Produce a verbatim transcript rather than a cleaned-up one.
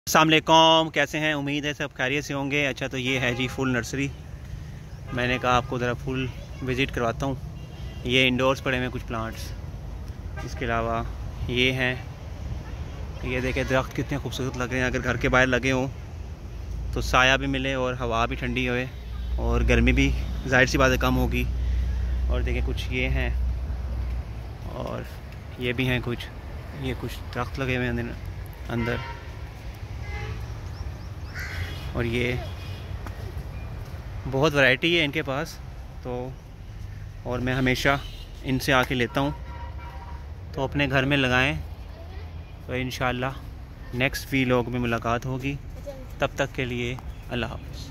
अस्सलाम वालेकुम, कैसे हैं? उम्मीद है सब खैरियत से होंगे। अच्छा, तो ये है जी फुल नर्सरी। मैंने कहा आपको ज़रा फुल विज़िट करवाता हूँ। ये इंडोर्स पड़े हुए कुछ प्लांट्स, इसके अलावा ये हैं। ये देखें दरख्त कितने खूबसूरत लग रहे हैं। अगर घर के बाहर लगे हों तो साया भी मिले और हवा भी ठंडी होए और गर्मी भी ज़ाहिर सी बात है कम होगी। और देखें कुछ ये हैं और ये भी हैं कुछ, ये कुछ दरख्त लगे हुए हैं अंदर। और ये बहुत वैरायटी है इनके पास तो, और मैं हमेशा इनसे आके लेता हूँ। तो अपने घर में लगाएं। तो इंशाल्लाह नेक्स्ट वीलॉग में मुलाकात होगी। तब तक के लिए अल्लाह हाफ़िज़।